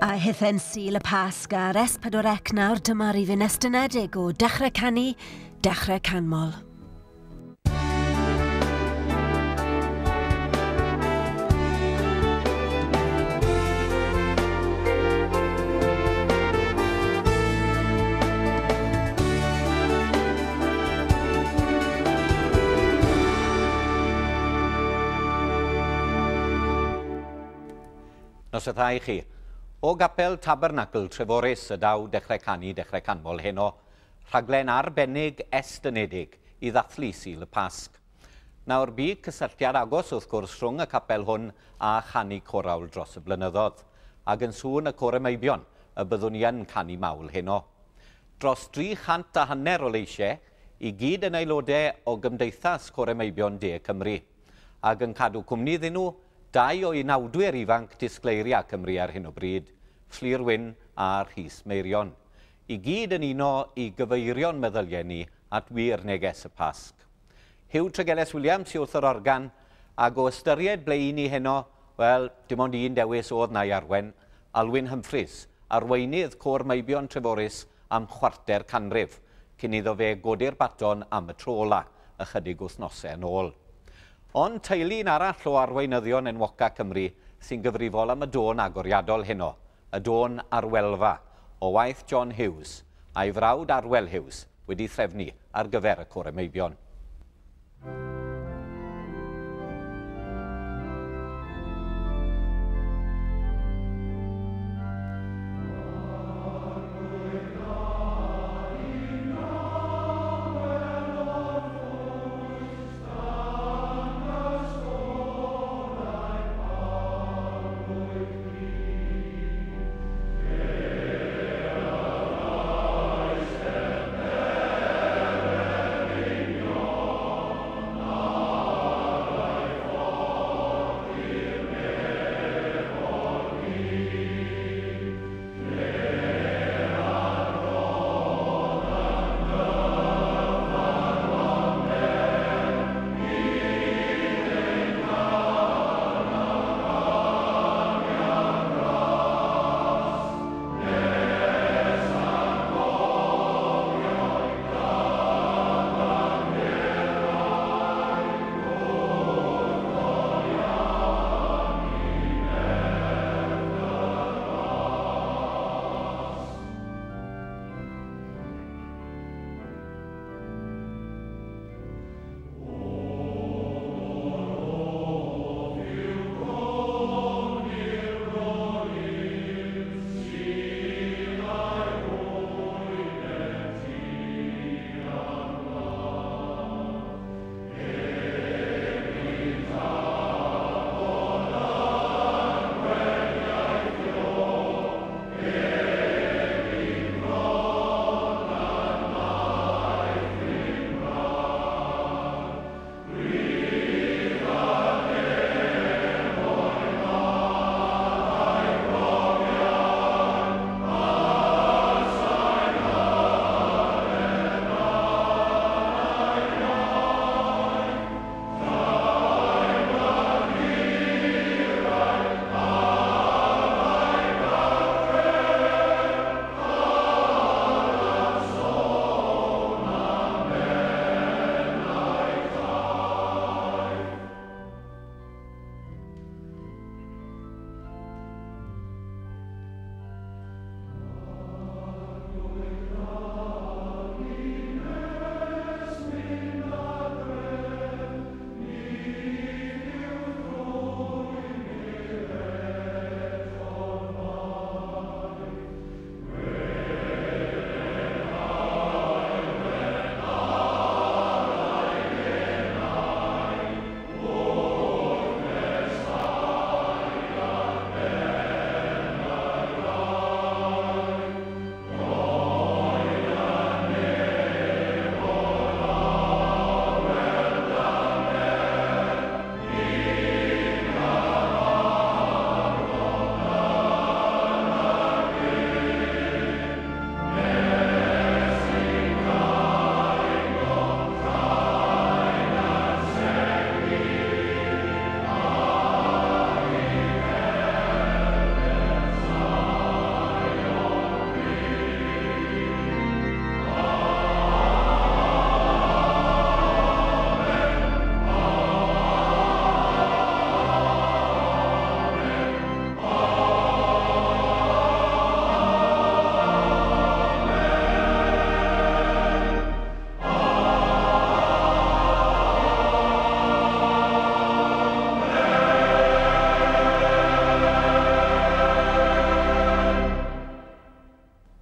A hithen Sul y Pasg ar S4C nawr dyma'r i fynd estynedig o dechrau canu, dechrau canmol. Nos ydw i chi. O Gapel Tabernacl Treforys y daw dechrau canu, dechrau canmol heno, rhaglen arbennig estynedig i ddathlu Sul y Pasg. Nawr bu cysylltiad agos wrth gwrs rhwng y capel hwn a chanu corawl dros y blynyddoedd, ac yn sŵn y Coremeibion y byddwn i yn canu mawl heno. Dros 300 o leisiau, i gyd yn aelodau o Gymdeithas Coremeibion De Cymru, ac yn cadw cwmni iddyn nhw, 2 o unawdwyr ifanc disgleiria Cymru ar hyn o bryd, Fflir Wyn a Rhys Meirion, i gyd yn uno i gyfeirio'n meddyliau ni at wir neges y Pasg. Hugh Tregellis Williams i wrth yr organ, ac o ystyried ble i ni heno, wel, dim ond un dewis oedd na'i arwen, Alwyn Humphreys, arweinydd Coremeibion Treforys am chwarter canrif, cyn iddo fe godi'r baton am y tro ola, ychydig wythnosau yn ôl. Ond teulu'n arall o arweinyddion enwoca Cymru sy'n gyfrifol am y dôn agoriadol heno, y dôn Arwelfa, o waith John Hughes, a'i frawd Arwel Hughes wedi threfnu ar gyfer y Coremeibion.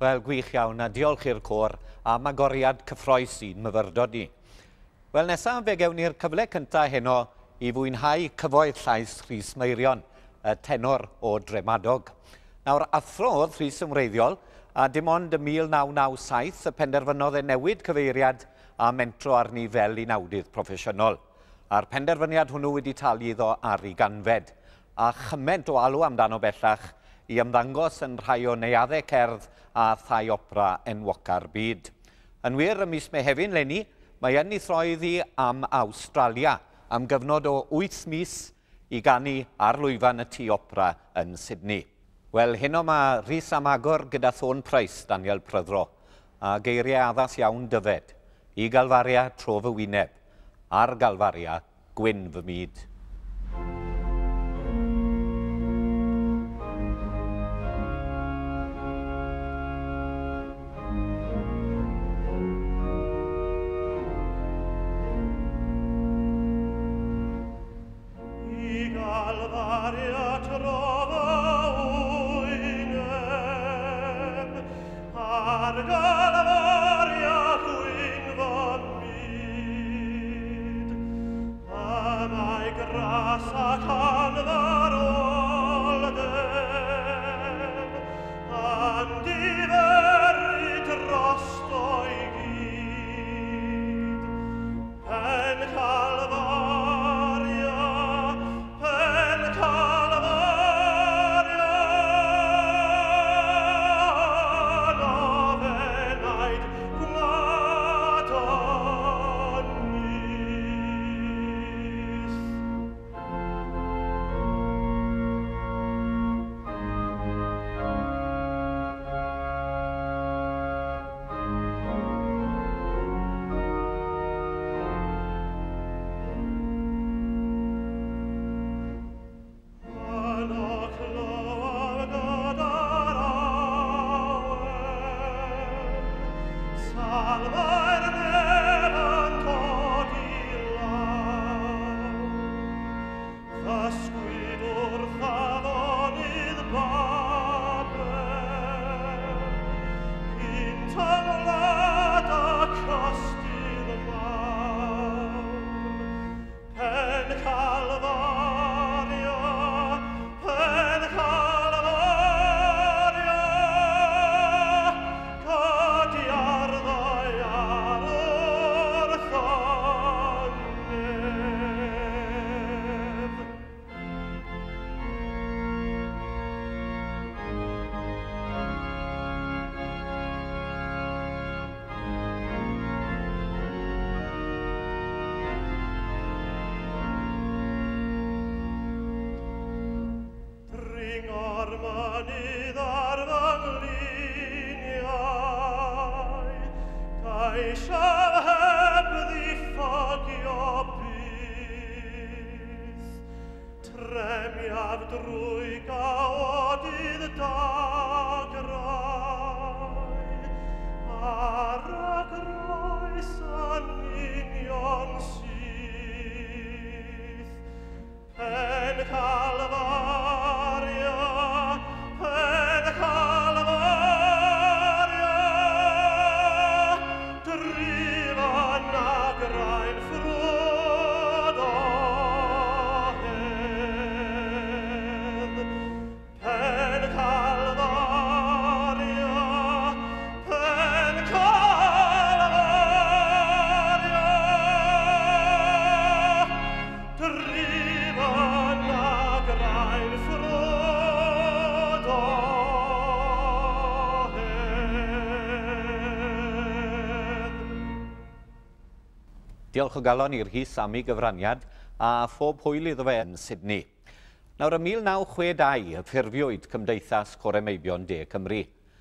Wel, gwych iawn, a diolch i'r côr am agoriad cyffroes sy'n myfyrdod ni. Wel, nesaf fe gewn ni'r cyfle cyntaf heno i fwynhau cyfoeth llais Rhys Meirion, y tenor o Dremadog. Nawr, athrodd Rhys yn wreiddiol, a dim ond y 1997 y penderfynodd e newid cyfeiriad a mentro arni fel i nawdydd proffesiynol. A'r penderfyniad hwnnw wedi talu iddo ar ei ganfed, a chyment o alw amdano bellach i ymddangos yn rhai o neuaddau cerdd a thai opera enwoca'r byd. Yn wir, ym mis Mehefin leni, mae yn ei throeddi am Awstralia, am gyfnod o 8 mis i ganu ar lwyfan y tŷ opera yn Sydney. Wel, heno mae Rhys am agor gyda Thorn Price, Daniel Pryddro, a geiriau addas iawn dyfed, i galfaria tro fy wyneb, a'r galfaria gwyn fy myd. Diolch o galon i'r Rhys am ei gyfraniad a phob hwyl iddo fe yn Sydney. Nawr, ym 1962 y ffurfiwyd Cymdeithas Coremeibion De Cymru.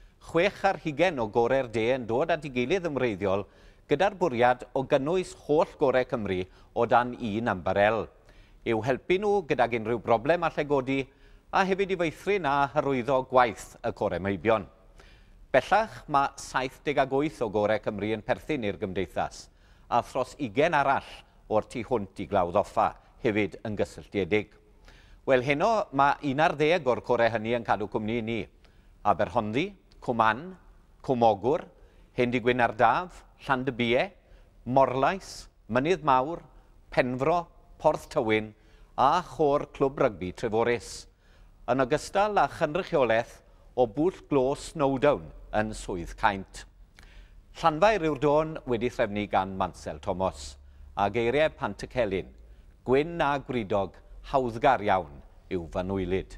60 o gorau'r de yn dod at ei gilydd ymreiddiol gyda'r bwriad o gynnwys holl gorau Cymru o dan un ambarel. I'w helpu nhw gydag unrhyw broblem allai godi a hefyd i feithrin a hyrwyddo gwaith y Coremeibion. Bellach, mae 78 o gorau Cymru yn perthyn i'r Gymdeithas, a thros 20 arall o'r tu hwnt i Glawdd Offa, hefyd yn gysylltiedig. Wel, heno mae 11 o'r corau hynny yn cadw cwmni ni. Aberhonddu, Cwman, Cwmogwr, Hen Dy Gwynardaf, Llandybie, Morlais, Mynydd Mawr, Penfro, Porth Tywyn a chor Clwb Rygbi Treforys, yn ogystal â chynrychiolaeth o Bwll Glo Snowdown yn Swydd Caint. Llanfair yw'r dôn wedi threfnu gan Mansel Thomas, a geiriau Pant y Celyn, gwyn a gwridog, hawddgar iawn yw Fanwylid.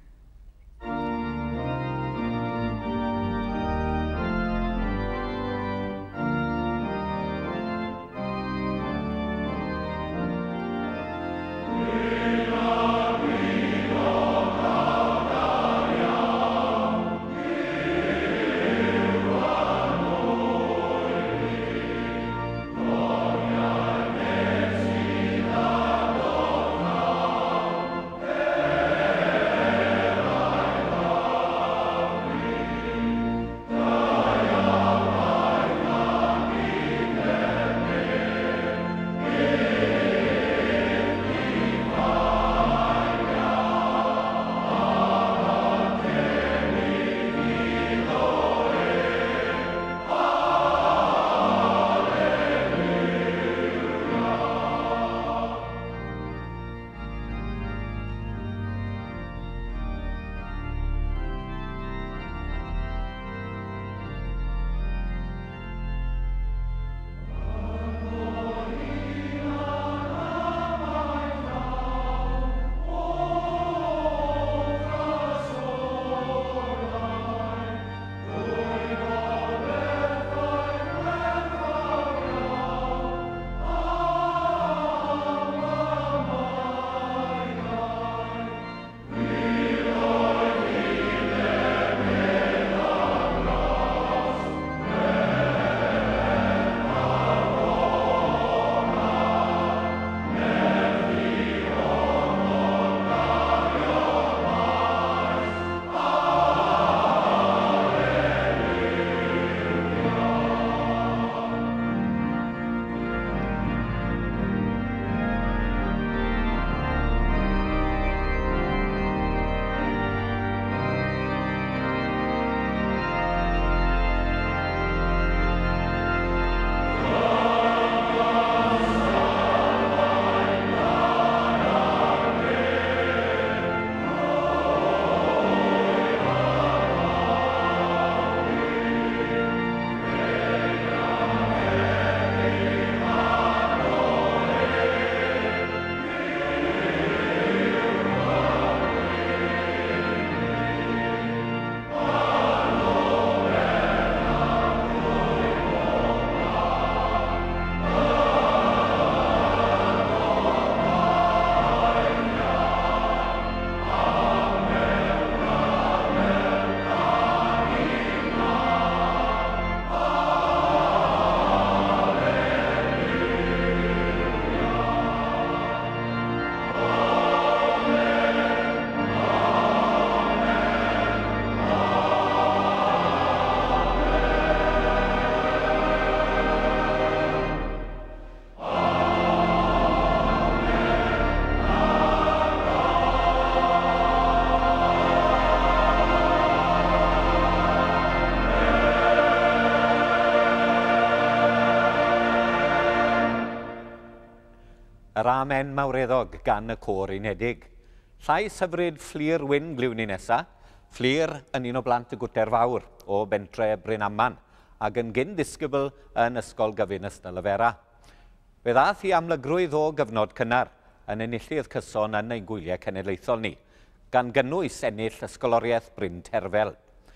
yr amen mawreddog gan y côr unedig. Llais hyfryd Fflir Wyn Gliwni nesa, Fflir yn un o blant y Gwter Fawr o bentre Bryn Aman ac yn gyndisgybl yn Ysgol Gyfun Ystylafera. Fe ddaeth i amlygrwydd o gyfnod cynnar yn enillydd cyson yn ein gwyliau cenedlaethol ni, gan gynnwys ennill ysgoloriaeth Bryn Terfel.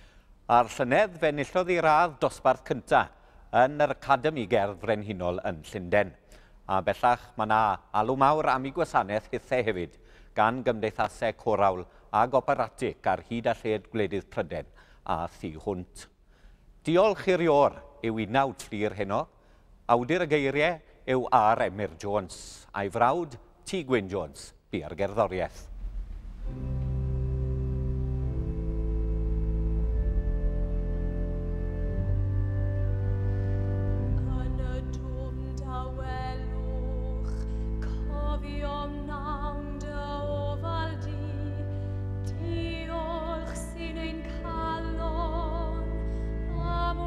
A'r llynedd fe enillodd i radd dosbarth cyntaf yn yr Academi Gerdd Frenhinol yn Llundain. A bellach mae yna alw mawr am ei gwasanaeth hithau hefyd gan gymdeithasau corawl ac operatic ar hyd a lled gwledydd Pryden a Thu Hwnt. Diolch i'r ior yw unawd Fflir heno, awdur y geiriau yw R. Emyr Jones, a'i frawd T. Gwyn Jones, bu'r gerddoriaeth. Diolch sy'n ein calon am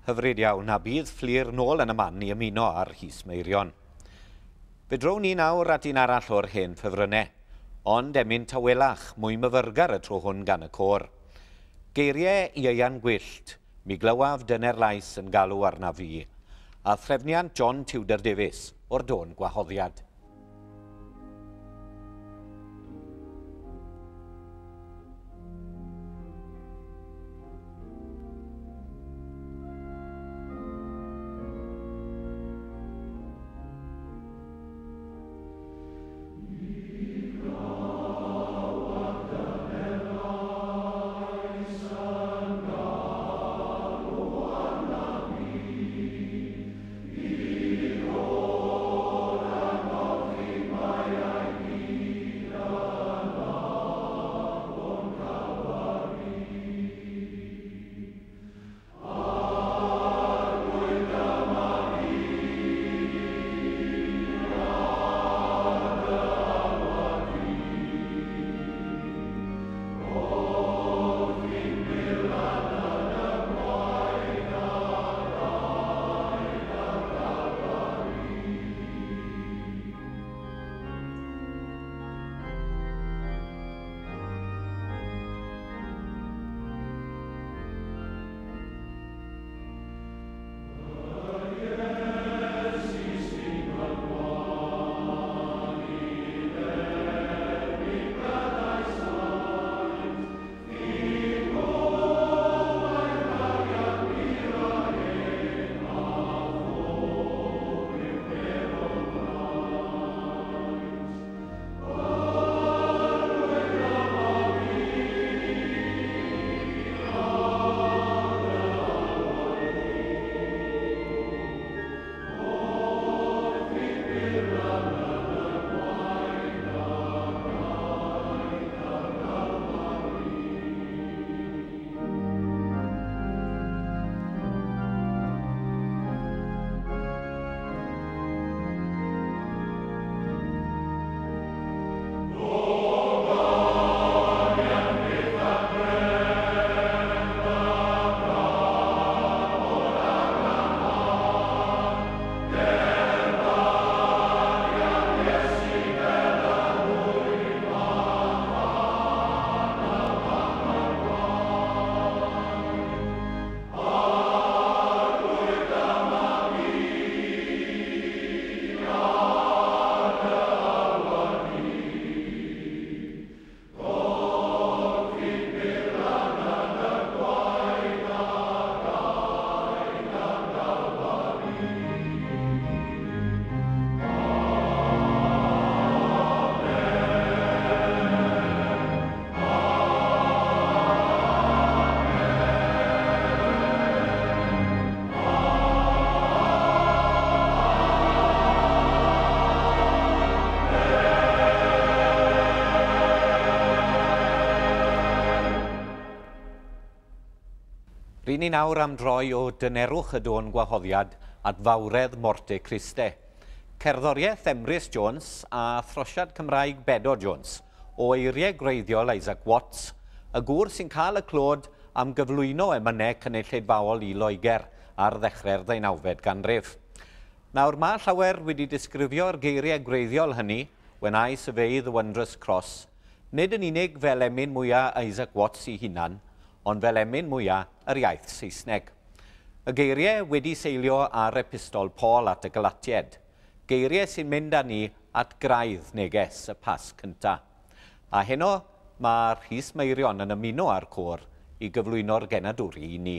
Hyfryd iawn, a bydd fflir nôl yn y man i ymuno ar Rhys Meirion. Fe drown ni nawr at un arall o'r hen ffefrynnau, ond emyn tawelach, mwy myfyrgar y tro hwn gan y côr. Geiriau Ieuan Gwyllt, mi glywaf dyner lais yn galw arna fi, a threfniant John Tudor Davies o'r Dôn Gwahoddiad. Rydyn ni nawr am droi o dynerwch y Dôn Gwahoddiad at fawredd Morte Christe. Cerddoriaeth Emrys Jones a throsiad Cymraeg Bedo Jones o eiriau greiddiol Isaac Watts, y gŵr sy'n cael y clod am gyflwyno emynau cynulleidfaol i Loegr ar ddechrau'r 19fed ganrif. Nawr mae llawer wedi disgrifio'r geiriau greiddiol hynny, when I survey the wondrous cross, nid yn unig fel emyn mwyaf Isaac Watts ei hunan, ond fel emyn mwyaf yr iaith Saesneg. Y geiriau wedi seilio ar epistol Paul at y Galatied, geiriau sy'n mynd â ni at graidd neges y pas cyntaf. A heno mae Rhys Meirion yn ymuno â'r côr i gyflwyno'r genadwri i ni.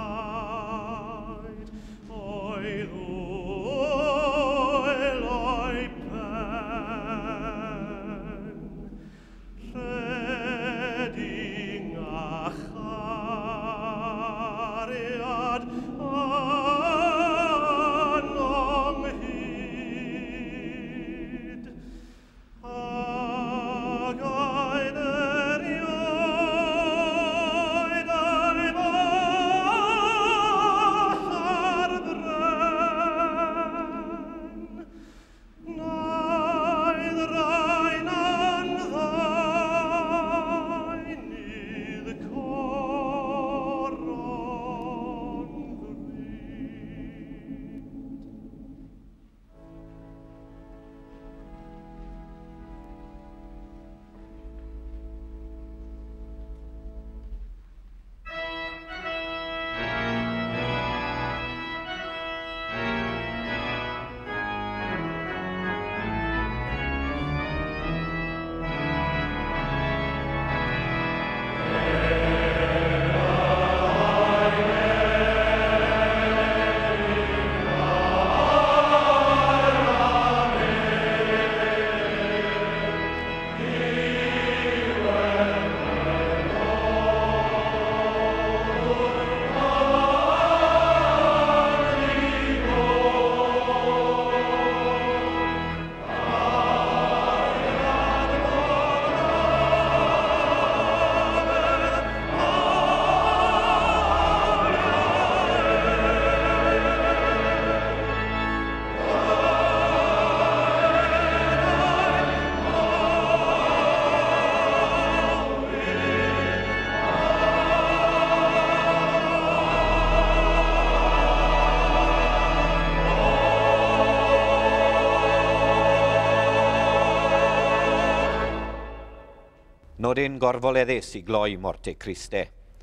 Nodyn gorfoleddus I gloi Morte Christe.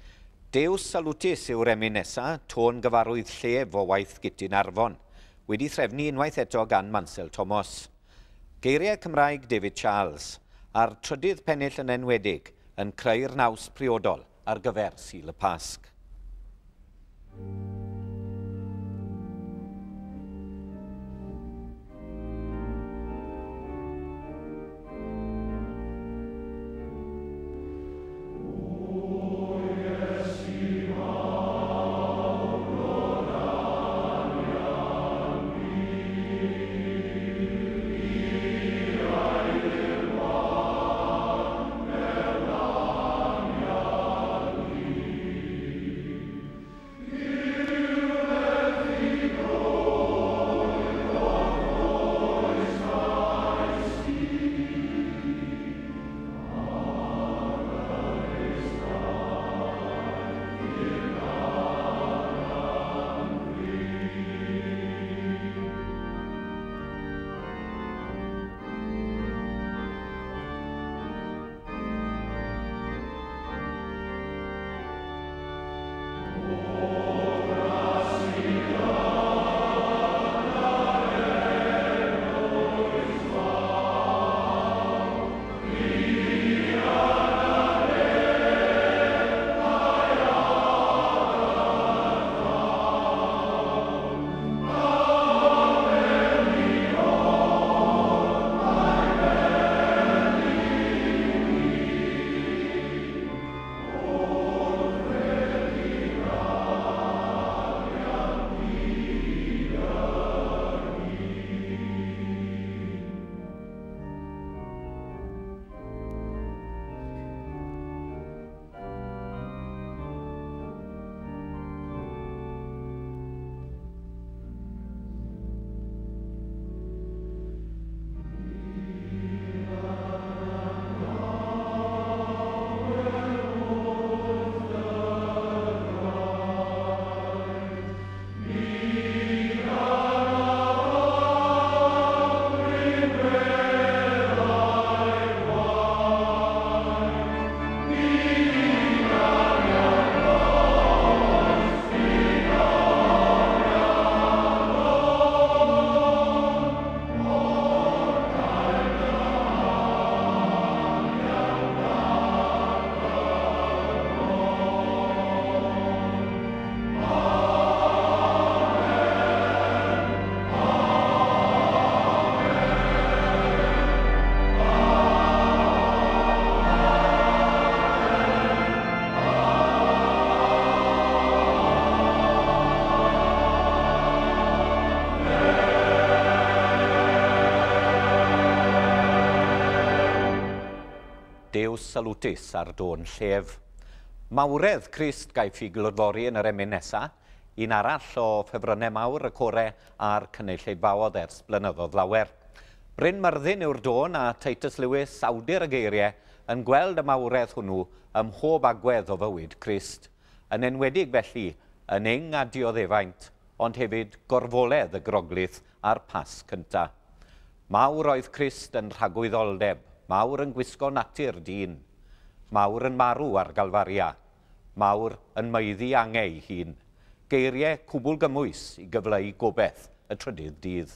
Dews salutis yw'r emyn nesa, tôn gyfarwydd llef o waith Gytyn Arfon, wedi threfnu unwaith eto gan Mansell Thomas. Geiriau Cymraeg David Charles, a'r trydydd pennill yn enwedig, yn creu'r naws priodol ar gyfer Sul y Pasg. Deus salutis ar dôn llef. Mawredd Crist gaiff ei glodfori yn yr emyn nesaf, un arall o ffefrynnau mawr y core a'r cynulleidfaodd ers blynyddoedd lawer. Bryn Myrddin yw'r dôn a Titus Lewis, awdur y geiriau, yn gweld y mawredd hwnnw ym mhob agwedd o fywyd Crist. Yn enwedig felly, yn eng a dioddefaint, ond hefyd gorfoledd y groglith a'r pas cyntaf. Mawr oedd Crist yn rhagwyddoldeb, mawr yn gwisgo natur dyn, mawr yn marw ar Galfaria, mawr yn meiddi angau hun. Geiriau cwbl gymwys i gyfleu gobeith y trydydd dydd.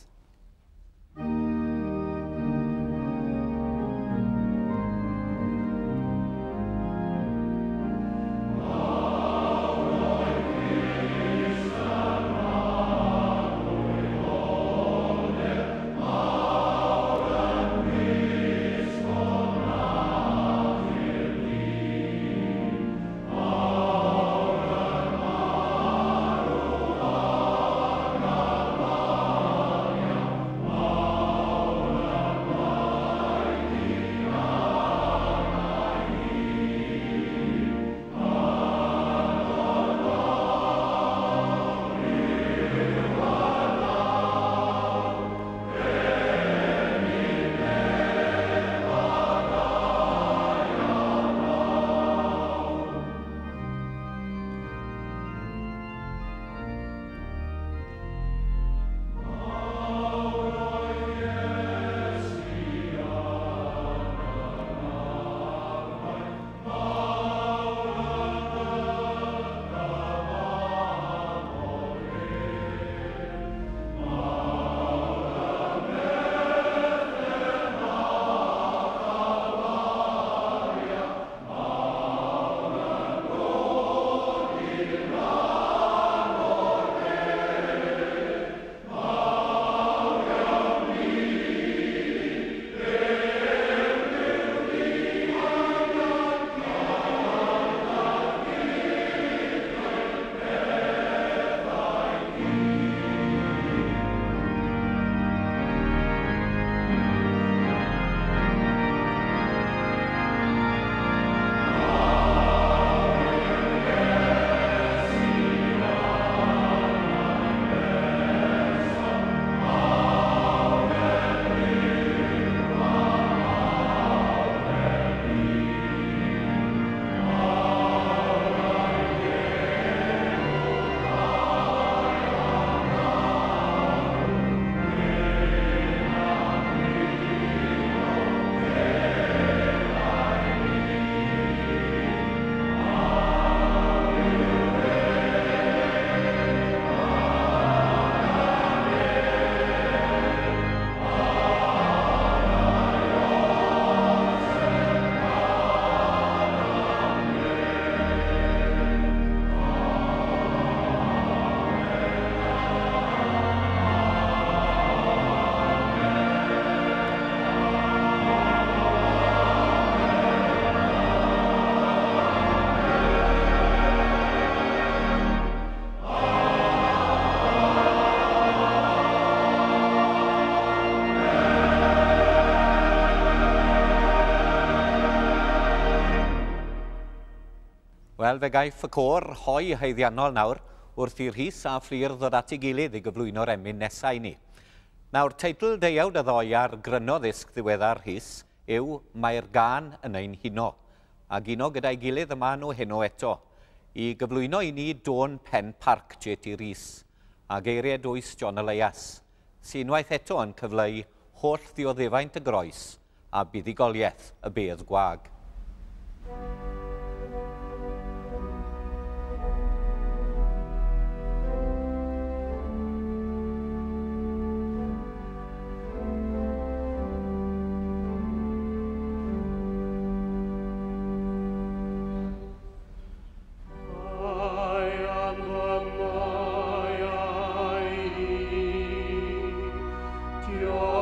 Wel, fe gaiff y côr hoi haeddiannol nawr wrth i'r rhys a fflir ddod at ei gilydd i gyflwyno'r emyn nesau ni. Nawr, teitl deuawd y ddoi ar grynodd isg ddiweddar rhys yw Mae'r Gân yn ein huno, ac uno gyda'i gilydd yma nhw heno eto, i gyflwyno i ni dôn Pen Parc J.T. Rhys, a geiriau dwys John Elias, sy'n unwaith eto yn cyfleu holl ddioddefaint y groes a buddigoliaeth y bedd gwag.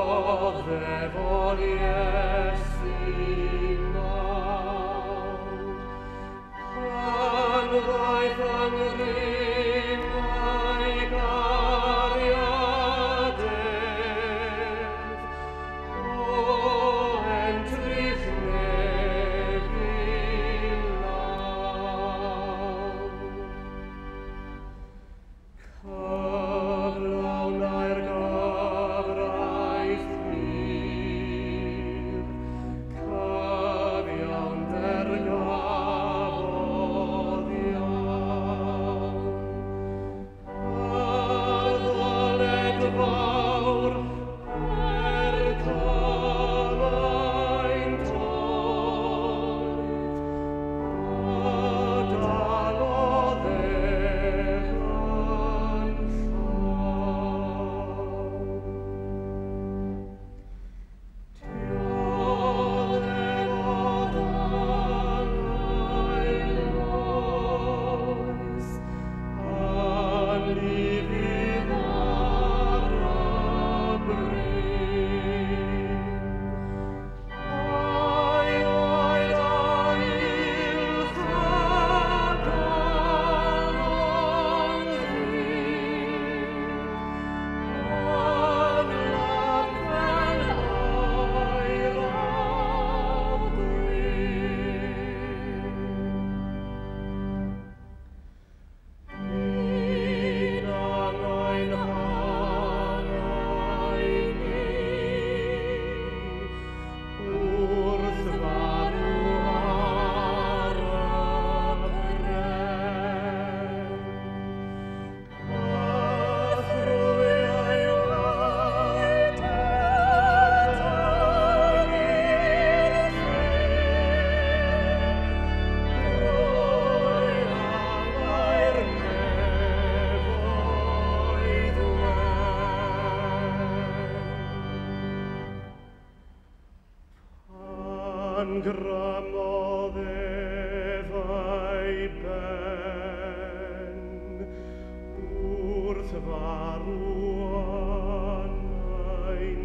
Dioddefolies i nawr. Gramodd efau ben wrth farw ein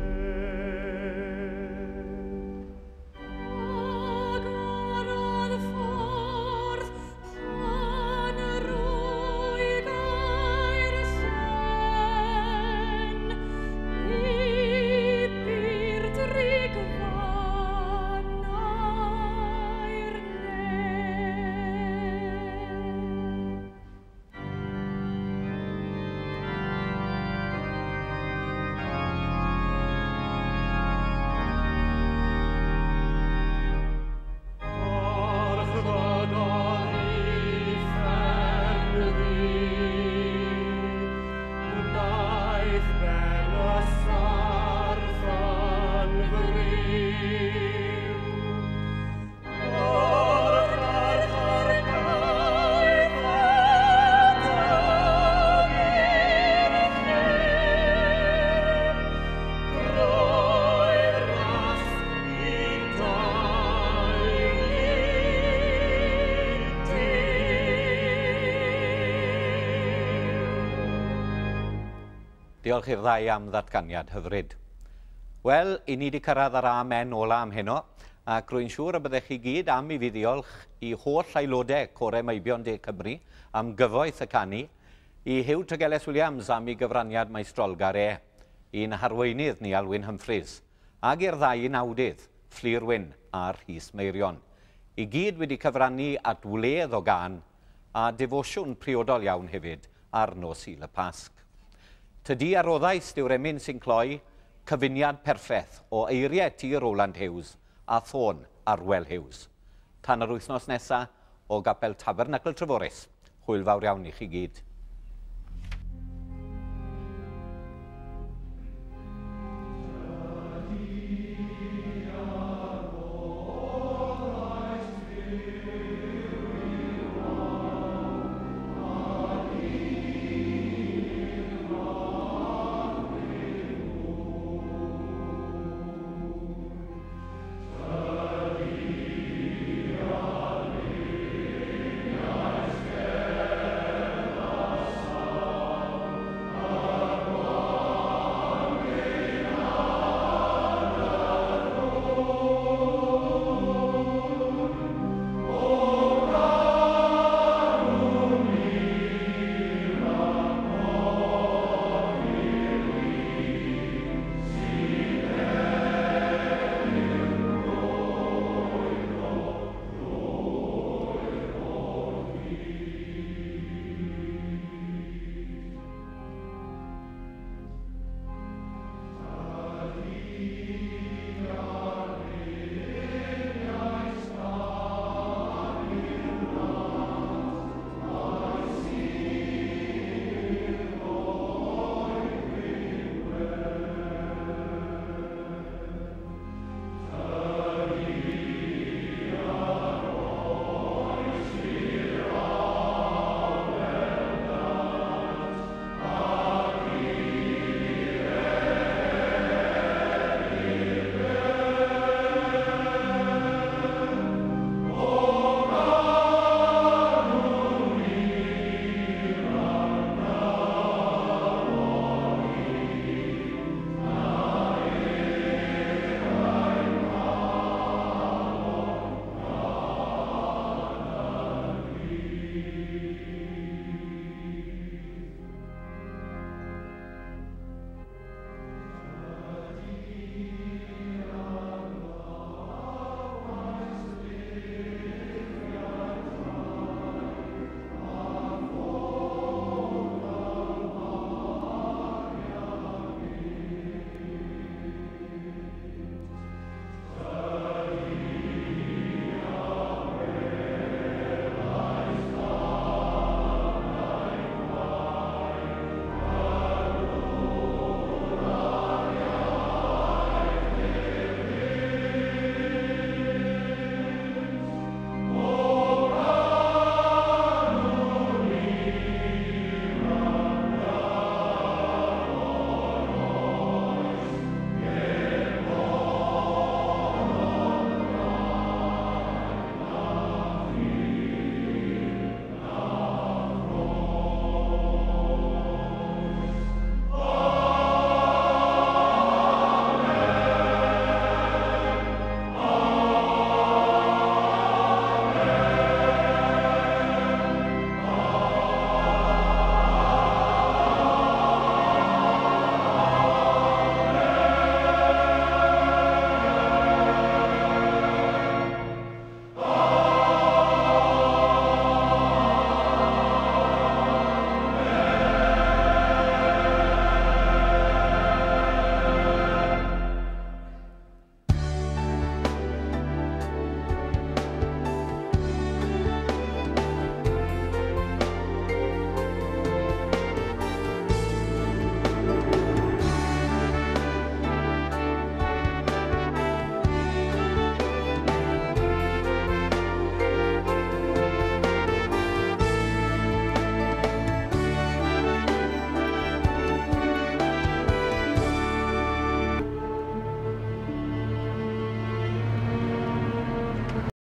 lle. Agorodd ffordd pan rwyg a'r sen, I byr drigfan a'r nen. Diolch i'r ddau am ddatganiad hyfryd. Wel, i ni wedi cyrraedd yr amen ola am heno, ac rwy'n siŵr y byddech chi gyd am i fi ddiolch i holl aelodau Corau Meibion De Cymru am gyfoeth y canu, i Huw Trygeles Williams am ei gyfraniad meistrolgar i'n harweinydd ni Alwyn Humphreys, ac i'r ddau nawdydd, Fflir Wyn a Rhys Meirion. I gyd wedi cyfrannu at wledd o gan a defosiwn priodol iawn hefyd ar nos Sul y Pasg. Tydi aroddais diw'r emyn sy'n cloi cyfuniad perffaith o eiriau tir Rowland Hughes a thôn Arwel Hughes. Tan yr wythnos nesaf o Gapel Tabernacl Treforys. Hwyl fawr iawn i chi gyd.